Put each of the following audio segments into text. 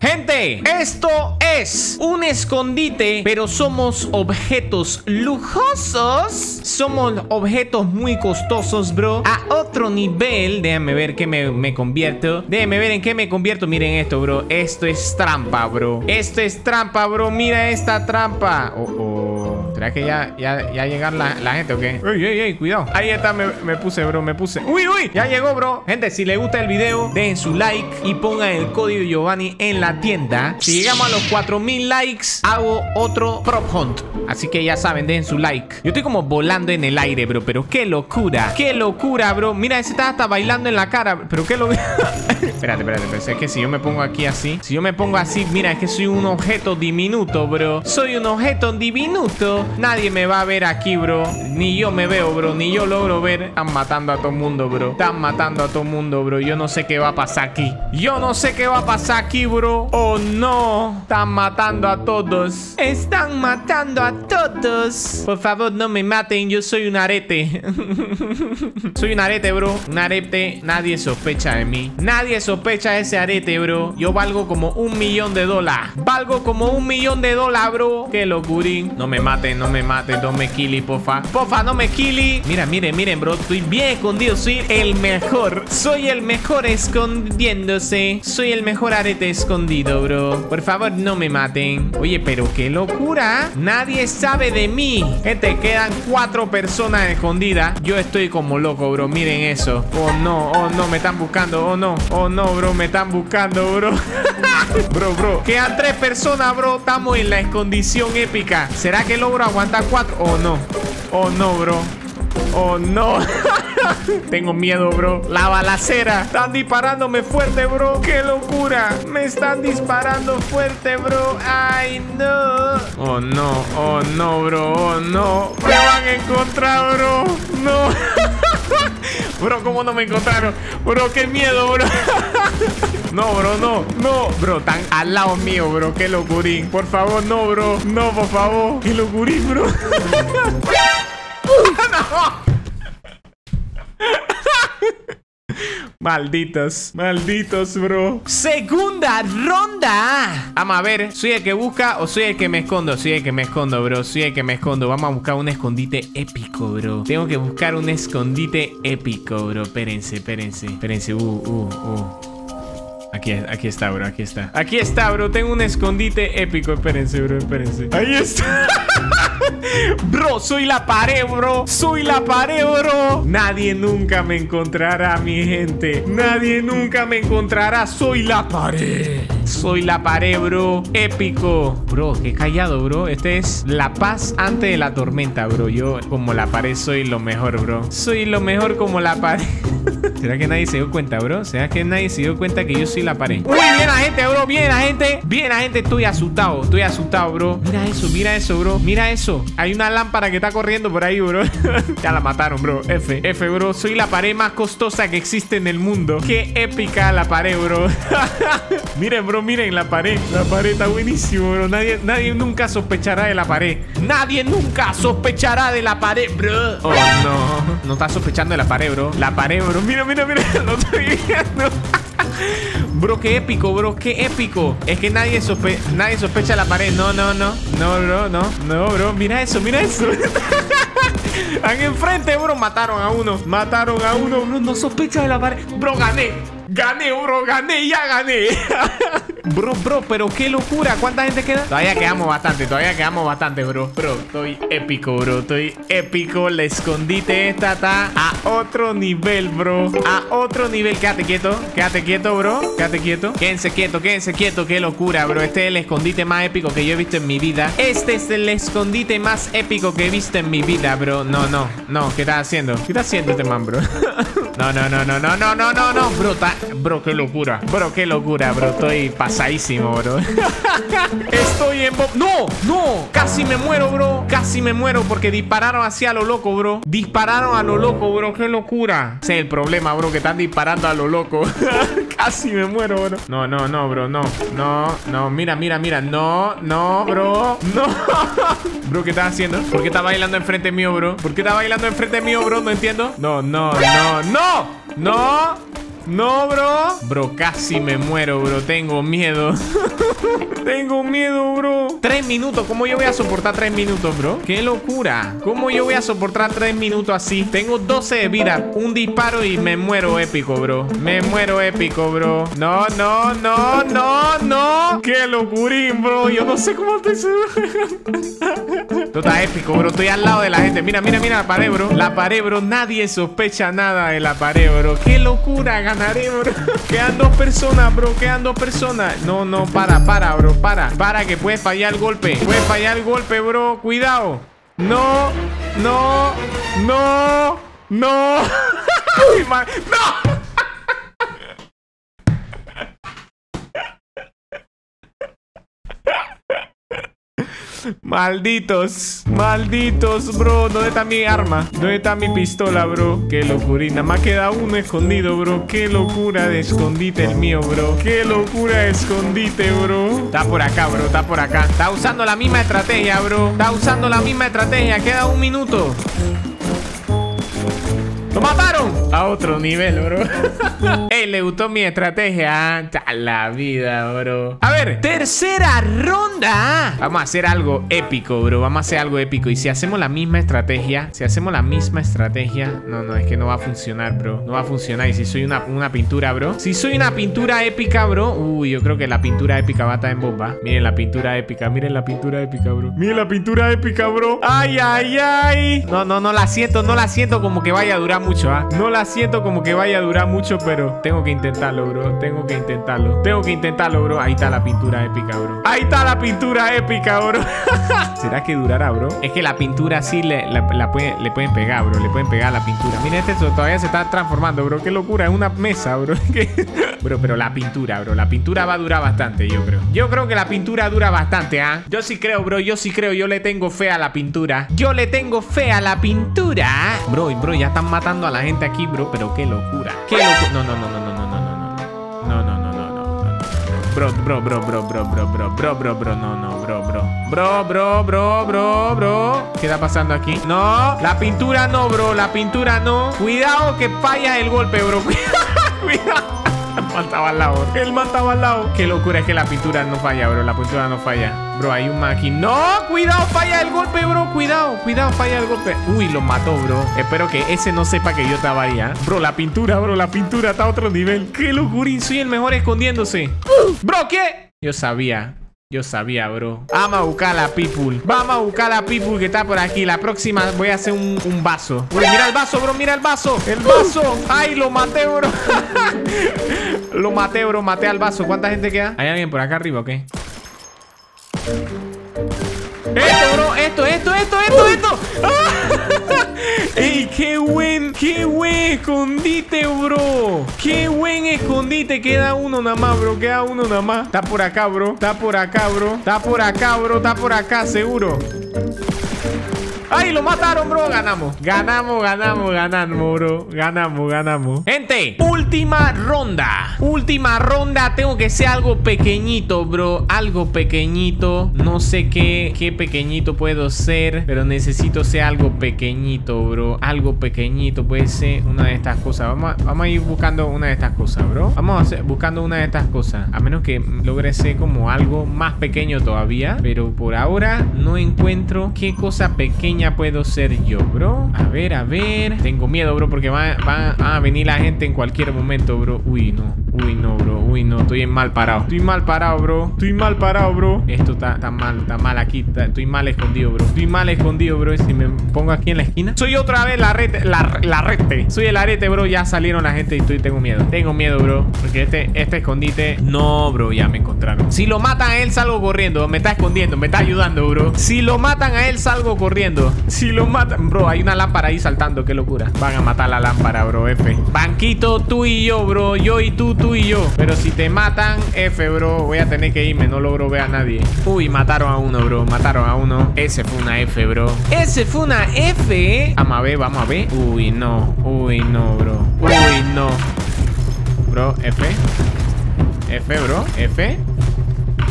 Gente, esto es un escondite, pero somos objetos lujosos. Somos objetos muy costosos, bro. A otro nivel. Déjame ver qué me convierto. Déjame ver en qué me convierto. Miren esto, bro. Esto es trampa, bro. Esto es trampa, bro. Mira esta trampa. ¿Será que ya llegar la gente o qué? Ey, cuidado. Ahí está, me puse, bro, me puse. Uy, ya llegó, bro. Gente, si les gusta el video, dejen su like y pongan el código Giovanni en la tienda. Si llegamos a los 4000 likes, hago otro prop hunt. Así que ya saben, dejen su like. Yo estoy como volando en el aire, bro. Pero qué locura. Qué locura, bro. Mira, ese está hasta bailando en la cara. Pero qué locura. Espérate. Es que si yo me pongo aquí así. Si yo me pongo así, mira, es que soy un objeto diminuto, bro. Soy un objeto diminuto. Nadie me va a ver aquí, bro. Ni yo me veo, bro. Ni yo logro ver. Están matando a todo mundo, bro. Están matando a todo mundo, bro. Yo no sé qué va a pasar aquí. Yo no sé qué va a pasar aquí, bro. Oh, no. Están matando a todos. Están matando a todos. Por favor, no me maten. Yo soy un arete. Soy un arete, bro. Un arete. Nadie sospecha de mí. Nadie sospecha de ese arete, bro. Yo valgo como $1 millón. Valgo como $1 millón, bro. Qué locurín. No me maten, no me killi, porfa. Porfa, no me killi. Mira, miren, bro. Estoy bien escondido. Soy el mejor. Soy el mejor escondiéndose. Soy el mejor arete escondido, bro. Por favor, no me maten. Oye, pero qué locura. Nadie sabe de mí. Gente, quedan 4 personas escondidas. Yo estoy como loco, bro. Miren eso. Oh, no, me están buscando. Oh, no, bro. Me están buscando, bro. Bro. Quedan 3 personas, bro. Estamos en la escondición épica. ¿Será que logro aguantar 4? Oh, no, bro. Oh, no. Tengo miedo, bro. La balacera. Están disparándome fuerte, bro. ¡Qué locura! Me están disparando fuerte, bro. ¡Ay, no! Oh, no, bro. Oh, no. Me van a encontrar, bro. No. Bro, ¿cómo no me encontraron? Bro, qué miedo, bro. No, bro, no. Bro, están al lado mío, bro. Qué locurín. Por favor, no, bro. No, por favor. Qué locurín, bro. No. Malditos, bro. Segunda ronda. Vamos a ver, ¿soy el que busca o soy el que me escondo? Soy el que me escondo, bro. Soy el que me escondo. Vamos a buscar un escondite épico, bro. Tengo que buscar un escondite épico, bro. Espérense. Aquí está, bro. Aquí está, bro. Tengo un escondite épico. Espérense, bro. Ahí está. Bro, soy la pared, bro. Nadie nunca me encontrará, mi gente. Nadie nunca me encontrará. Soy la pared, bro. Épico. Bro, qué callado, bro. Este es la paz antes de la tormenta, bro. Yo, como la pared, soy lo mejor, bro. Soy lo mejor como la pared. ¿Será que nadie se dio cuenta, bro? ¿Será que nadie se dio cuenta que yo soy la pared? Uy, bien la gente, bro. Bien la gente. Estoy asustado, bro. Mira eso, bro. Mira eso. Hay una lámpara que está corriendo por ahí, bro. Ya la mataron, bro. F, bro. Soy la pared más costosa que existe en el mundo. Qué épica la pared, bro. Miren, bro, la pared. La pared está buenísimo, bro. Nadie nunca sospechará de la pared. Bro. Oh, no. No está sospechando de la pared, bro. La pared, bro. Mira. Lo estoy viendo. Bro, qué épico, bro. Es que nadie sospecha de la pared. No, bro. Mira eso. Están enfrente, bro. Mataron a uno, bro. No sospecha de la pared. Bro, gané, ya gané. Bro, pero qué locura. ¿Cuánta gente queda? Todavía quedamos bastante, bro. Bro, estoy épico, bro. El escondite esta está a otro nivel, bro. Quédate quieto, bro. Quédense quieto. Qué locura, bro. Este es el escondite más épico que yo he visto en mi vida. No. ¿Qué estás haciendo? ¿Qué está haciendo este man, bro? No. Bro, qué locura. Bro. Estoy pasadísimo, bro. Estoy en... ¡No! Casi me muero, bro. Porque dispararon así a lo loco, bro. Qué locura. Ese es el problema, bro, que están disparando a lo loco. Casi me muero, bro. No, bro. No. Mira. No, bro. No. Bro, ¿qué estás haciendo? ¿Por qué estás bailando enfrente mío, bro? No entiendo. No. No, bro. Bro, casi me muero, bro. Tengo miedo. Tengo miedo, bro. 3 minutos. ¿Cómo yo voy a soportar 3 minutos, bro? ¡Qué locura! ¿Cómo yo voy a soportar 3 minutos así? Tengo 12 de vida. Un disparo y me muero épico, bro. Me muero épico, bro. No, no, no, no, no. ¡Qué locurín, bro! Yo no sé cómo te... Esto está épico, bro. Estoy al lado de la gente. Mira, mira, mira la pared, bro. La pared, bro. Nadie sospecha nada de la pared, bro. ¡Qué locura! Ganaré, bro. Quedan 2 personas, bro. Quedan 2 personas. No, no, para, bro. Para, que puede fallar el golpe. Puede fallar el golpe, bro. Cuidado. No, no, no, no. ¡No! Malditos, malditos, bro. ¿Dónde está mi arma? ¿Dónde está mi pistola, bro? Qué locurina. Me queda uno escondido, bro. Qué locura de escondite el mío, bro. Qué locura de escondite, bro. Está por acá, bro. Está por acá. Está usando la misma estrategia, bro. Está usando la misma estrategia. Queda 1 minuto. ¡Lo mataron! A otro nivel, bro. Ey, le gustó mi estrategia. A la vida, bro. A ver, tercera ronda. Vamos a hacer algo épico, bro. Vamos a hacer algo épico. Y si hacemos la misma estrategia, no, es que no va a funcionar, bro. No va a funcionar. Y si soy una pintura, bro. Si soy una pintura épica, bro. Uy, yo creo que la pintura épica va a estar en bomba. Miren la pintura épica. Miren la pintura épica, bro. Miren la pintura épica, bro. Ay, ay, ay. No, no, no la siento como que vaya a durar mucho, ¿ah? No la siento como que vaya a durar mucho, pero tengo que intentarlo, bro. Tengo que intentarlo, bro. Ahí está la pintura épica, bro. Ahí está la pintura épica, bro. ¿Será que durará, bro? Es que la pintura sí le pueden pegar, bro. Le pueden pegar a la pintura. Miren, todavía se está transformando, bro. Qué locura, es una mesa, bro. Bro, pero la pintura, bro. La pintura va a durar bastante, yo creo. Yo creo que la pintura dura bastante, ¿ah? Yo sí creo, bro. Yo sí creo. Yo le tengo fe a la pintura. Yo le tengo fe a la pintura. Bro, ya están matando a la gente aquí, bro. Pero qué locura. Qué locura. No. Bro. ¿Qué está pasando aquí? No, la pintura no, bro. La pintura no. Cuidado que falla el golpe, bro. Cuidado. El man estaba al lado. Qué locura, es que la pintura no falla, bro. La pintura no falla. Bro, hay un man aquí. No, cuidado, falla el golpe, bro. Cuidado, falla el golpe. Uy, lo mató, bro. Espero que ese no sepa que yo estaba ahí, ¿eh? Bro, la pintura está a otro nivel. Qué locurín, soy el mejor escondiéndose. Bro, ¿qué? Yo sabía, bro. Vamos a buscar a la people. Vamos a buscar a la people que está por aquí. La próxima voy a hacer un vaso. Uy, mira el vaso, bro. Mira el vaso. El vaso. Ay, lo maté, bro. Lo maté, bro. Maté al vaso. ¿Cuánta gente queda? ¿Hay alguien por acá arriba o qué? Esto, bro. Esto. ¡Ey, qué buen escondite, bro! ¡Qué buen escondite! Queda uno nada más, bro. Está por acá, bro. Está por acá, seguro. ¡Ay, lo mataron, bro! Ganamos, bro. Ganamos. Gente, última ronda. Tengo que ser algo pequeñito, bro. Algo pequeñito. No sé qué pequeñito puedo ser, pero necesito ser algo pequeñito, bro. Algo pequeñito. Puede ser una de estas cosas. Vamos a ir buscando una de estas cosas, bro. Buscando una de estas cosas. A menos que logre ser como algo más pequeño todavía. Pero por ahora no encuentro qué cosa pequeña puedo ser yo, bro. A ver. Tengo miedo, bro, porque va a venir la gente en cualquier momento, bro. Uy, no, bro. Estoy mal parado, bro. Esto está mal aquí. Estoy mal escondido, bro. Si me pongo aquí en la esquina. Soy otra vez la rete. Soy el arete, bro. Ya salieron la gente y tengo miedo. Bro. Porque este escondite. No, bro, ya me encontraron. Si lo matan a él, salgo corriendo. Me está escondiendo, me está ayudando, bro. Si lo matan a él, salgo corriendo. Si lo matan, bro, hay una lámpara ahí saltando. Qué locura. Van a matar la lámpara, bro. F. Banquito, tú y yo, bro. Yo y tú y yo. Pero si te matan, F, bro. Voy a tener que irme. No logro ver a nadie. Uy, mataron a uno, bro. Ese fue una F, bro. Vamos a ver. Uy, no, bro. Bro, F, bro. F.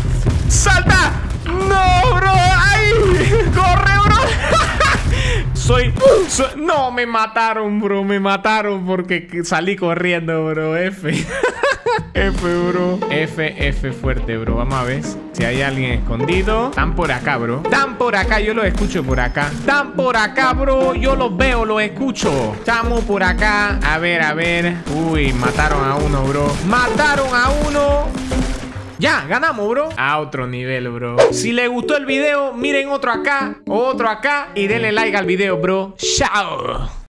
¡Salta! ¡No, bro! ¡Ay! ¡Corre, bro! No, me mataron, bro. Me mataron porque salí corriendo, bro. F. F, bro. F fuerte, bro. Vamos a ver si hay alguien escondido. Están por acá, bro. Están por acá, yo los escucho por acá. Están por acá, bro. Yo los veo, los escucho. Estamos por acá. A ver, a ver. Uy, mataron a uno, bro. Mataron a uno. Ya, ganamos, bro. A otro nivel, bro. Si les gustó el video, miren otro acá y denle like al video, bro. Chao.